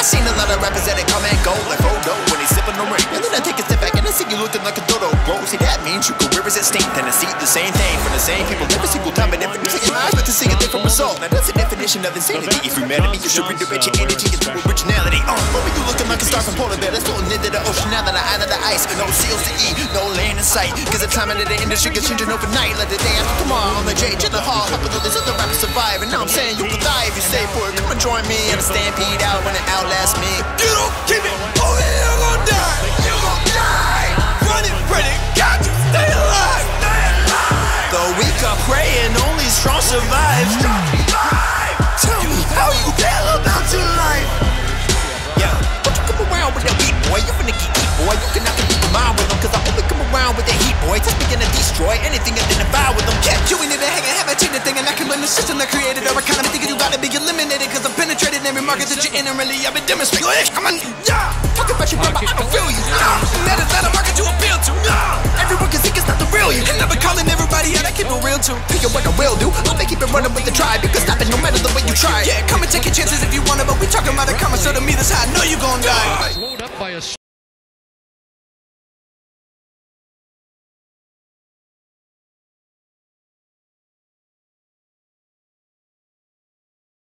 I seen a lot of rappers that come and go like Frodo when they sip on the ring. And then I take a step back and I see you looking like a dodo, bro. See, that means your career is extinct, and I see the same thing from the same people every single time. But every music in eyes, but to see a different result. Now that's the definition of insanity. If you're mad at me, you should redirect your energy into originality. Bro, you looking like a star from polar bear that's floating into the ocean now that I'm out of the ice. No seals to eat, no land in sight. Cause the time into the industry is changing overnight. Like the day after tomorrow on the J to the hall. Helping all these other rappers survive. And now I'm saying you can die if you stay for it. Come and join me and stampede out when it outlasts me. You don't keep it moving, you're gonna die. You're gonna die. Running, ready, got to stay alive. Stay alive. The weak are praying, only strong survive. Strong survive. Tell me how you feel about your life. Yeah, don't you come around with that weak boy. You finna get eat, boy. You cannot compete with mine with them. Cause I only come around with that heat, boy. Just begin to destroy anything identified with them. Yeah, you ain't even hanging, haven't changed a thing. And I can blame the system that created our economy. Thinking you gotta be eliminated. Cause I'm penetrated every market that you're in. And really, I've been demonstrating. Come on, yeah. Talk about your brother, I don't feel you. And that is not a market to appeal to. Everyone can think it's not the real you. And never calling everybody out, I keep it real too. Pick what I will do. I'll keep it running with the tribe. You can stop it no matter the way you try. Yeah, come and take your chances if you want it. But we talking about a comment, so to me that's how I know you gon' die.